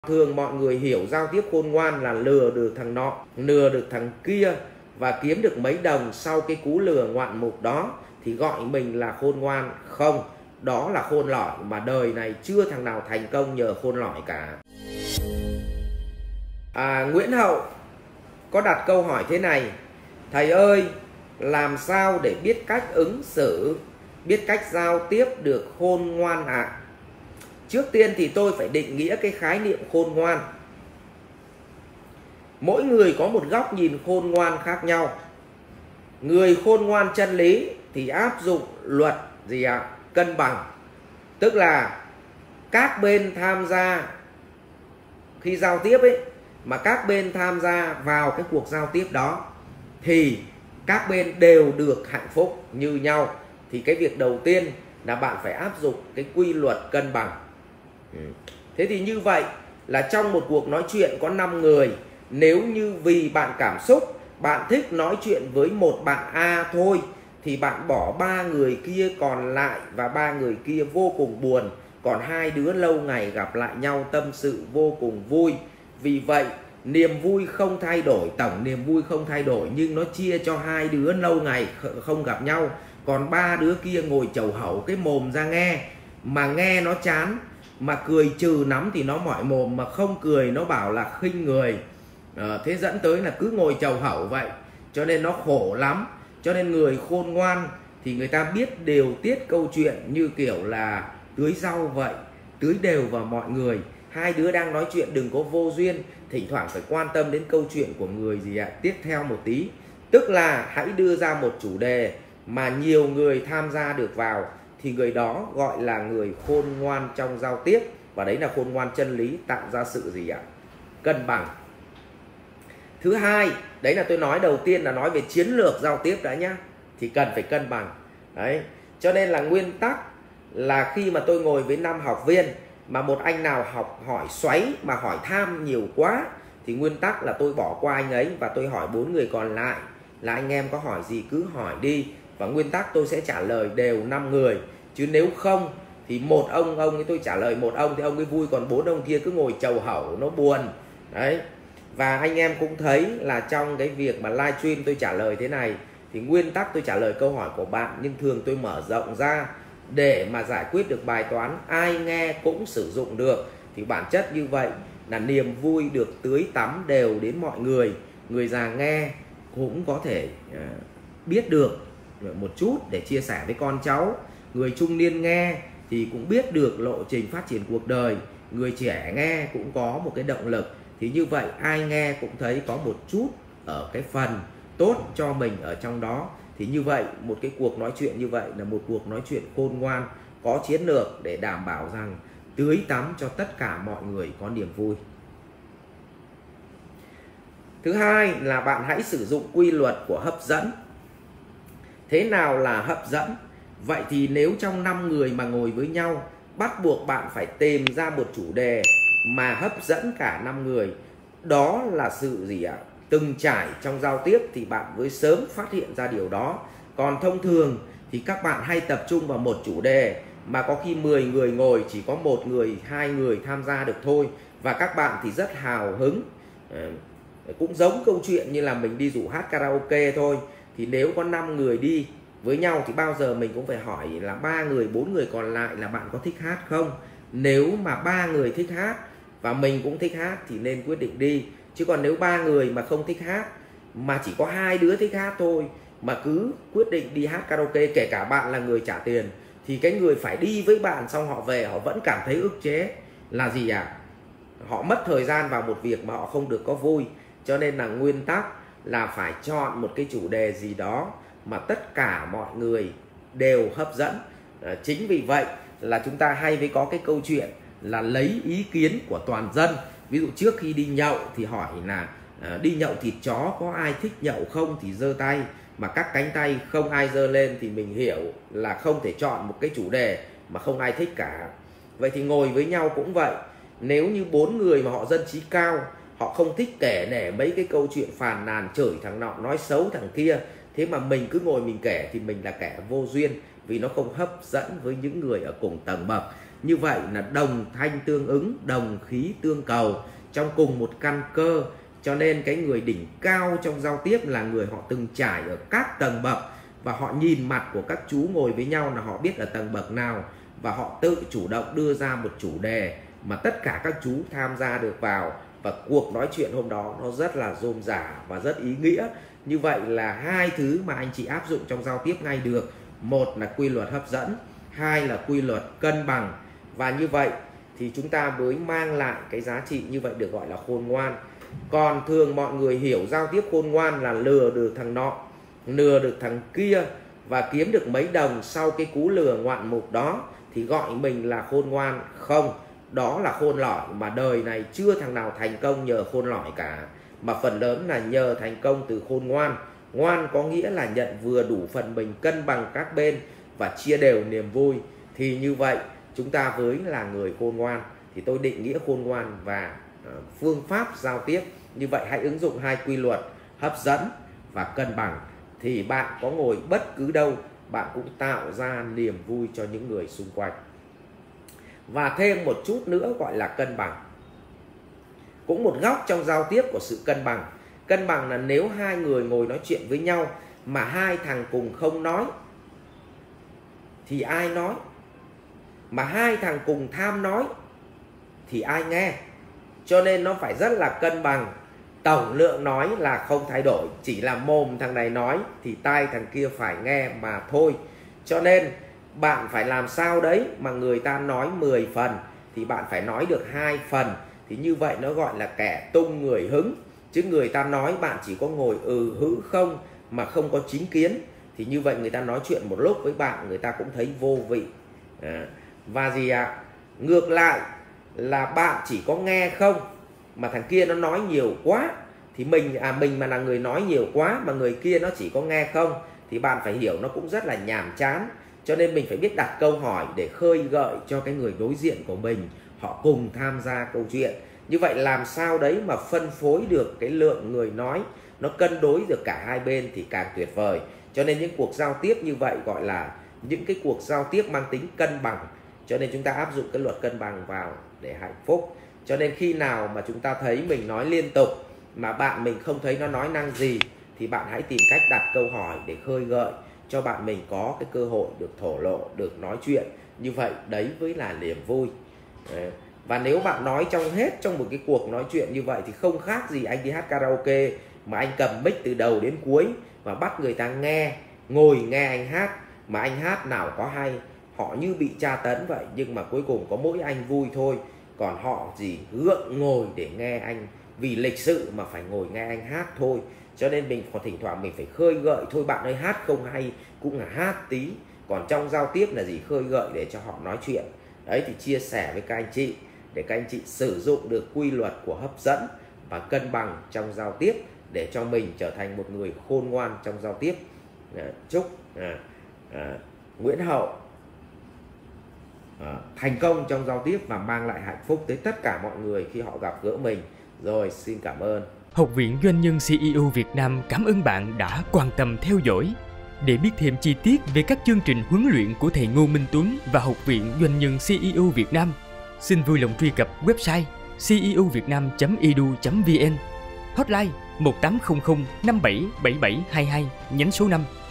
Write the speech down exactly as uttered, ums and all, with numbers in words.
Thường mọi người hiểu giao tiếp khôn ngoan là lừa được thằng nọ, lừa được thằng kia và kiếm được mấy đồng sau cái cú lừa ngoạn mục đó thì gọi mình là khôn ngoan. Không, đó là khôn lỏi, mà đời này chưa thằng nào thành công nhờ khôn lỏi cả. À, Nguyễn Hậu có đặt câu hỏi thế này: thầy ơi, làm sao để biết cách ứng xử, biết cách giao tiếp được khôn ngoan ạ? À? Trước tiên thì tôi phải định nghĩa cái khái niệm khôn ngoan. Mỗi người có một góc nhìn khôn ngoan khác nhau. Người khôn ngoan chân lý thì áp dụng luật gì ạ? À? Cân bằng. Tức là các bên tham gia khi giao tiếp ấy, mà các bên tham gia vào cái cuộc giao tiếp đó thì các bên đều được hạnh phúc như nhau. Thì cái việc đầu tiên là bạn phải áp dụng cái quy luật cân bằng. Thế thì như vậy là trong một cuộc nói chuyện có năm người, nếu như vì bạn cảm xúc bạn thích nói chuyện với một bạn A thôi thì bạn bỏ ba người kia còn lại, và ba người kia vô cùng buồn, còn hai đứa lâu ngày gặp lại nhau tâm sự vô cùng vui. Vì vậy niềm vui không thay đổi, tổng niềm vui không thay đổi, nhưng nó chia cho hai đứa lâu ngày không gặp nhau, còn ba đứa kia ngồi chầu hẩu cái mồm ra nghe, mà nghe nó chán, mà cười trừ nắm thì nó mỏi mồm, mà không cười nó bảo là khinh người. À, thế dẫn tới là cứ ngồi chầu hẩu vậy, cho nên nó khổ lắm. Cho nên người khôn ngoan thì người ta biết điều tiết câu chuyện như kiểu là tưới rau vậy, tưới đều vào mọi người. Hai đứa đang nói chuyện đừng có vô duyên, thỉnh thoảng phải quan tâm đến câu chuyện của người gì ạ tiếp theo một tí. Tức là hãy đưa ra một chủ đề mà nhiều người tham gia được vào, thì người đó gọi là người khôn ngoan trong giao tiếp. Và đấy là khôn ngoan chân lý, tạo ra sự gì ạ? Cân bằng. Thứ hai, đấy là tôi nói đầu tiên là nói về chiến lược giao tiếp đã nhá, thì cần phải cân bằng. Đấy, cho nên là nguyên tắc là khi mà tôi ngồi với năm học viên mà một anh nào học hỏi xoáy mà hỏi tham nhiều quá thì nguyên tắc là tôi bỏ qua anh ấy và tôi hỏi bốn người còn lại là anh em có hỏi gì cứ hỏi đi, và nguyên tắc tôi sẽ trả lời đều năm người. Chứ nếu không thì một ông ông ấy tôi trả lời một ông thì ông ấy vui, còn bốn ông kia cứ ngồi chầu hẩu nó buồn. Đấy. Và anh em cũng thấy là trong cái việc mà livestream tôi trả lời thế này thì nguyên tắc tôi trả lời câu hỏi của bạn, nhưng thường tôi mở rộng ra để mà giải quyết được bài toán ai nghe cũng sử dụng được. Thì bản chất như vậy là niềm vui được tưới tắm đều đến mọi người. Người già nghe cũng có thể uh, biết được một chút để chia sẻ với con cháu. Người trung niên nghe thì cũng biết được lộ trình phát triển cuộc đời. Người trẻ nghe cũng có một cái động lực. Thì như vậy ai nghe cũng thấy có một chút ở cái phần tốt cho mình ở trong đó. Thì như vậy một cái cuộc nói chuyện như vậy là một cuộc nói chuyện khôn ngoan, có chiến lược để đảm bảo rằng tưới tắm cho tất cả mọi người có niềm vui. Thứ hai là bạn hãy sử dụng quy luật của hấp dẫn. Thế nào là hấp dẫn? Vậy thì nếu trong năm người mà ngồi với nhau, bắt buộc bạn phải tìm ra một chủ đề mà hấp dẫn cả năm người. Đó là sự gì ạ? Từng trải trong giao tiếp thì bạn mới sớm phát hiện ra điều đó. Còn thông thường thì các bạn hay tập trung vào một chủ đề mà có khi mười người ngồi chỉ có một người, hai người tham gia được thôi. Và các bạn thì rất hào hứng. Cũng giống câu chuyện như là mình đi rủ hát karaoke thôi. Thì nếu có năm người đi với nhau thì bao giờ mình cũng phải hỏi là ba người, bốn người còn lại là bạn có thích hát không? Nếu mà ba người thích hát và mình cũng thích hát thì nên quyết định đi. Chứ còn nếu ba người mà không thích hát, mà chỉ có hai đứa thích hát thôi, mà cứ quyết định đi hát karaoke, kể cả bạn là người trả tiền, thì cái người phải đi với bạn xong họ về họ vẫn cảm thấy ức chế là gì ạ? À? Họ mất thời gian vào một việc mà họ không được có vui. Cho nên là nguyên tắc là phải chọn một cái chủ đề gì đó mà tất cả mọi người đều hấp dẫn. À, chính vì vậy là chúng ta hay với có cái câu chuyện là lấy ý kiến của toàn dân. Ví dụ trước khi đi nhậu thì hỏi là à, đi nhậu thịt chó có ai thích nhậu không thì giơ tay, mà các cánh tay không ai giơ lên thì mình hiểu là không thể chọn một cái chủ đề mà không ai thích cả. Vậy thì ngồi với nhau cũng vậy. Nếu như bốn người mà họ dân trí cao, họ không thích kể nể mấy cái câu chuyện phàn nàn chửi thằng nọ nói xấu thằng kia, thế mà mình cứ ngồi mình kể thì mình là kẻ vô duyên, vì nó không hấp dẫn với những người ở cùng tầng bậc. Như vậy là đồng thanh tương ứng, đồng khí tương cầu trong cùng một căn cơ. Cho nên cái người đỉnh cao trong giao tiếp là người họ từng trải ở các tầng bậc, và họ nhìn mặt của các chú ngồi với nhau là họ biết ở tầng bậc nào, và họ tự chủ động đưa ra một chủ đề mà tất cả các chú tham gia được vào, và cuộc nói chuyện hôm đó nó rất là rôm rả và rất ý nghĩa. Như vậy là hai thứ mà anh chị áp dụng trong giao tiếp ngay được. Một là quy luật hấp dẫn, hai là quy luật cân bằng. Và như vậy thì chúng ta mới mang lại cái giá trị như vậy được gọi là khôn ngoan. Còn thường mọi người hiểu giao tiếp khôn ngoan là lừa được thằng nọ, lừa được thằng kia và kiếm được mấy đồng sau cái cú lừa ngoạn mục đó thì gọi mình là khôn ngoan. Không, đó là khôn lỏi, mà đời này chưa thằng nào thành công nhờ khôn lỏi cả, mà phần lớn là nhờ thành công từ khôn ngoan. Ngoan có nghĩa là nhận vừa đủ phần mình, cân bằng các bên và chia đều niềm vui. Thì như vậy chúng ta với là người khôn ngoan. Thì tôi định nghĩa khôn ngoan và uh, phương pháp giao tiếp như vậy. Hãy ứng dụng hai quy luật hấp dẫn và cân bằng, thì bạn có ngồi bất cứ đâu, bạn cũng tạo ra niềm vui cho những người xung quanh. Và thêm một chút nữa gọi là cân bằng, cũng một góc trong giao tiếp của sự cân bằng. Cân bằng là nếu hai người ngồi nói chuyện với nhau mà hai thằng cùng không nói thì ai nói, mà hai thằng cùng tham nói thì ai nghe. Cho nên nó phải rất là cân bằng. Tổng lượng nói là không thay đổi, chỉ là mồm thằng này nói thì tai thằng kia phải nghe mà thôi. Cho nên bạn phải làm sao đấy mà người ta nói mười phần thì bạn phải nói được hai phần. Thì như vậy nó gọi là kẻ tung người hứng. Chứ người ta nói bạn chỉ có ngồi ừ hứ không mà không có chính kiến, thì như vậy người ta nói chuyện một lúc với bạn người ta cũng thấy vô vị. À, và gì ạ? À? Ngược lại là bạn chỉ có nghe không mà thằng kia nó nói nhiều quá, thì mình à mình mà là người nói nhiều quá mà người kia nó chỉ có nghe không, thì bạn phải hiểu nó cũng rất là nhàm chán. Cho nên mình phải biết đặt câu hỏi để khơi gợi cho cái người đối diện của mình họ cùng tham gia câu chuyện. Như vậy làm sao đấy mà phân phối được cái lượng người nói nó cân đối được cả hai bên thì càng tuyệt vời. Cho nên những cuộc giao tiếp như vậy gọi là những cái cuộc giao tiếp mang tính cân bằng. Cho nên chúng ta áp dụng cái luật cân bằng vào để hạnh phúc. Cho nên khi nào mà chúng ta thấy mình nói liên tục mà bạn mình không thấy nó nói năng gì thì bạn hãy tìm cách đặt câu hỏi để khơi gợi cho bạn mình có cái cơ hội được thổ lộ, được nói chuyện. Như vậy đấy mới là niềm vui. Đấy. Và nếu bạn nói trong hết trong một cái cuộc nói chuyện như vậy thì không khác gì anh đi hát karaoke mà anh cầm mic từ đầu đến cuối và bắt người ta nghe, ngồi nghe anh hát, mà anh hát nào có hay, họ như bị tra tấn vậy, nhưng mà cuối cùng có mỗi anh vui thôi. Còn họ gì gượng ngồi để nghe anh vì lịch sự mà phải ngồi nghe anh hát thôi. Cho nên mình còn thỉnh thoảng mình phải khơi gợi, thôi bạn ơi hát không hay cũng là hát tí. Còn trong giao tiếp là gì? Khơi gợi để cho họ nói chuyện. Đấy thì chia sẻ với các anh chị để các anh chị sử dụng được quy luật của hấp dẫn và cân bằng trong giao tiếp để cho mình trở thành một người khôn ngoan trong giao tiếp. À, chúc à, à, Nguyễn Hậu à, thành công trong giao tiếp và mang lại hạnh phúc tới tất cả mọi người khi họ gặp gỡ mình. Rồi, xin cảm ơn. Học viện Doanh nhân xê e ô Việt Nam cảm ơn bạn đã quan tâm theo dõi. Để biết thêm chi tiết về các chương trình huấn luyện của thầy Ngô Minh Tuấn và Học viện Doanh nhân xê e ô Việt Nam, xin vui lòng truy cập website c e o vietnam chấm e d u chấm v n, hotline một tám không không năm bảy bảy bảy hai hai, nhánh số năm.